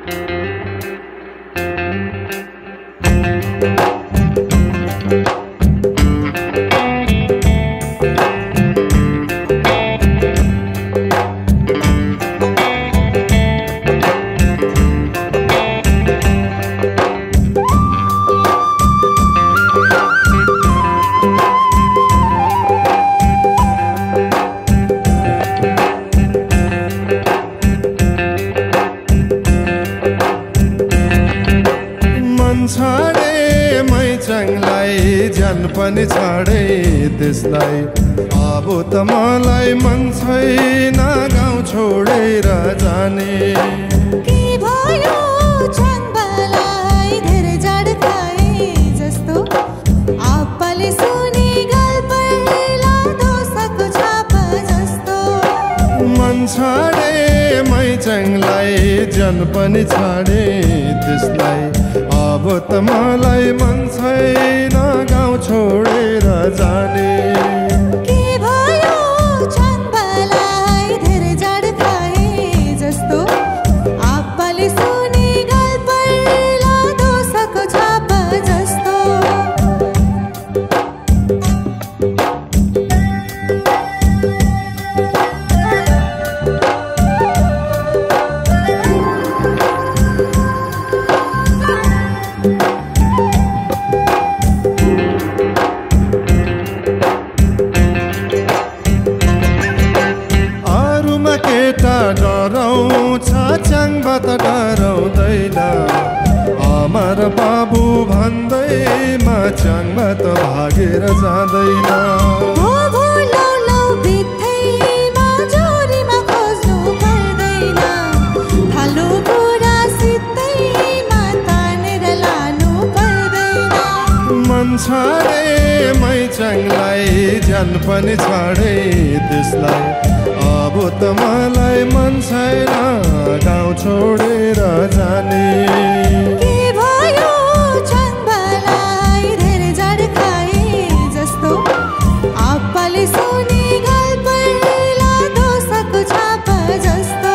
छाडे मैचाङलाई ज्यान पनि छाडे त्यसलाई अब त मलाई मन छैन गाउँ छोडेर जाने के भयो छाङबालाई धेरै जाड खाए जस्तो आप्पाले सुने गल्पैला दोषको छाप जस्तो मन छाडे मैचाङलाई ज्यान पनि छाडे त्यसलाई अब त मलाई मन छैन गाउँ छोडेर जाने के भयो छाङबालाई धेरै जाड खाए जस्तो आप्पाले सुने गल्पैला दोषको छाप जस्तो केटा डराउँछ च्याङबाट डराउँदैन अमर बाबु भन्दैमा च्याङबाट भागेर जाँदैन भित्तैमा जोरीमा खोज्नु पर्दैन थालो बुढा सित्तैमा तानेर लानु पर्दैन मन छाडे मैचाङलाई ज्यान पनि छाडे त्यसलाई अब त मलाई मन छैन गाउँ छोडेर जाने के भयो छाङबालाई धेरै जाड खाए जस्तो आप्पाले सुने गल्पैला दोषको छाप जस्तो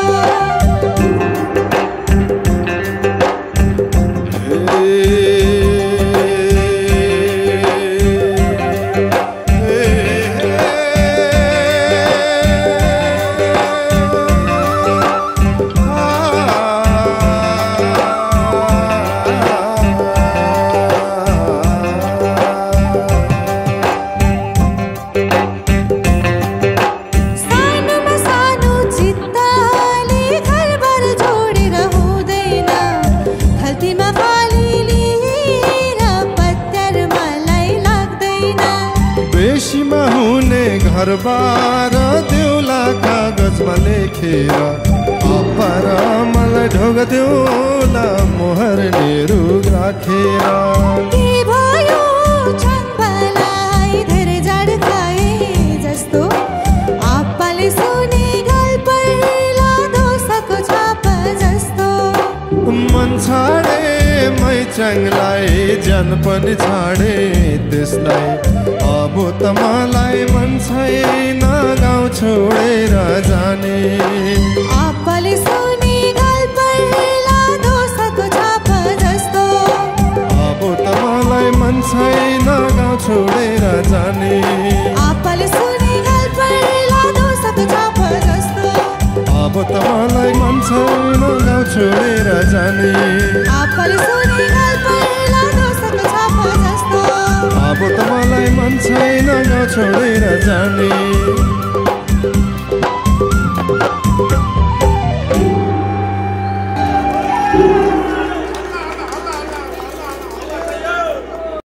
बेसीमा हुने घरबार देउला कागजमा लेखेर अप्पा र मलाई ढोग देउला मोहर निरुग राखेर के भयो छाङबालाई धेरै जाड खाए जस्तो आप्पाले सुने गल्पैला दोषको छाप जस्तो मन छाडे मैचाङलाई ज्यान पनि छाडे त्यसलाई अब त मलाई मन छैन गाउँ छोडेर जाने आप्पाले सुने गल्पैला दोषको छाप जस्तो अब त मलाई मन छैन गाउँ छोडेर जाने आप्पाले सुने गल्पैला दोषको छाप जस्तो अब त मलाई मन छैन गाउँ छोडेर जाने आप्पाले सुने गल्पैला दोषको छाप जस्तो अब त मलाई मन छैन गाउँ छोडेर जाने